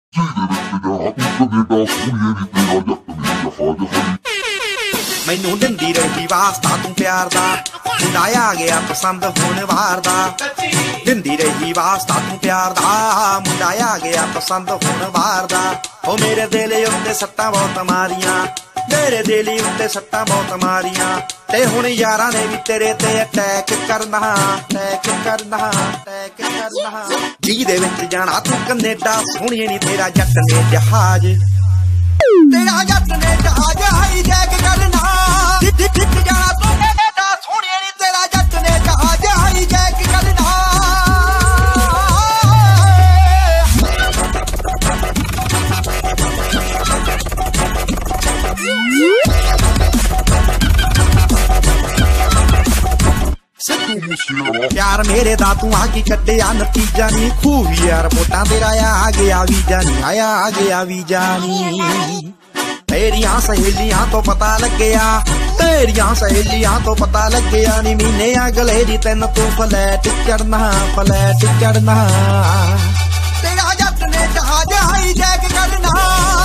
मैनू दिंदी रही वास्ता तू प्यार दा, मुंडा आ गया पसंद होने वार दा। दिंदी रही वास्ता तू प्यार दा, मुंडा आ गया पसंद होने वार दा। ओ मेरे दिल उत्ते सट्टां बहुत मारियां, मेरे दिल उत्ते सट्टां बहुत मारियां। ते हुण यारां ने भी तेरे ते अटैक करना, अटैक करना, अटैक करना। जी दे विच जाना तू कनेडा, सोहणिए नी तेरा जट ने जहाज, तेरा जट ने जहाज हाई जैक करना। जाना तू कनेडा, सोहणिए नी तेरा जट ने जहाज हाई जैक करना। यार मेरे दा तू आके कड्डिया नतीजा नी, खूब यार वोटां तेरा आ गया वीजा नी, आया आ गया वीजा नी। तेरियां सहेलियां तो पता लग गया, तेरियां सहेलियां तो पता लग गया नी। महीने अगले दी तेन तू फ्लैट चढ़ना, फ्लैट चढ़ना। तेरा जट ने जहाज हाई जैक करना।